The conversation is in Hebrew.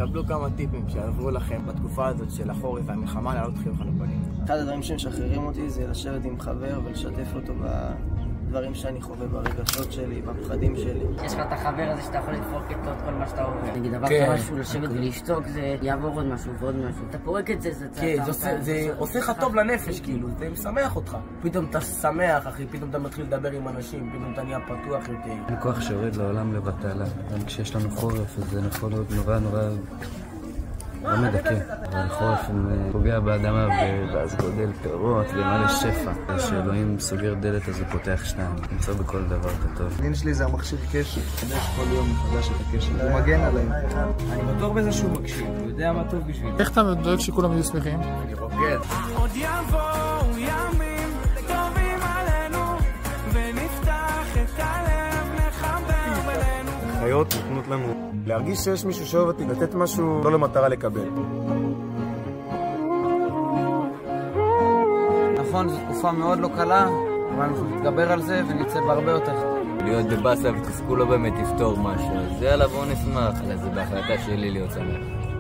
קבלו כמה טיפים שיעזרו לכם בתקופה הזאת של החורף והמלחמה לעלות חיוך על הפנים. אחד הדברים שמשחררים אותי זה לשבת עם חבר ולשתף אותו בדברים שאני חווה, ברגשות שלי, בפחדים שלי. יש לך את החבר הזה שאתה יכול לדפוק את כל מה שאתה עובר. נגיד דבר משהו, לשבת ולשתוק, זה יעבור עוד משהו ועוד משהו. אתה פורק את זה, זה עושה לך טוב לנפש, כאילו, זה משמח אותך. פתאום אתה שמח, אחי, פתאום אתה מתחיל לדבר עם אנשים, פתאום אתה נהיה פתוח יותר. אין כוח שיורד לעולם לבטלה. גם כשיש לנו חורף, אז זה יכול להיות נורא לא מדכא. אבל חורף פוגע באדמה ואז גודל פירות ומלא שפע. כשאלוהים סוגר דלת אז הוא פותח שניים. נמצא בכל דבר כתוב. הדין שלי זה המכשיר קשר. חדש כל יום מחדש את הקשר. הוא מגן עליהם. אני בטוח בזה שהוא מקשיב, הוא יודע מה טוב בשבילי. איך אתה דואג שכולם יהיו שמחים? אני רוקד. עוד יבואו ימים טובים עלינו ונפתח את הלב נחבר בינינו. חיות נותנות לנו להרגיש שיש מישהו שאוהב אותי, לתת משהו לא למטרה לקבל. נכון, זו תקופה מאוד לא קלה, אבל אנחנו נתגבר על זה ונצא בהרבה יותר. להיות בבאסה ותסכו לא באמת יפתור משהו, אז יאללה בואו נשמח, אלא זה בהחלטה שלי להיות שמח.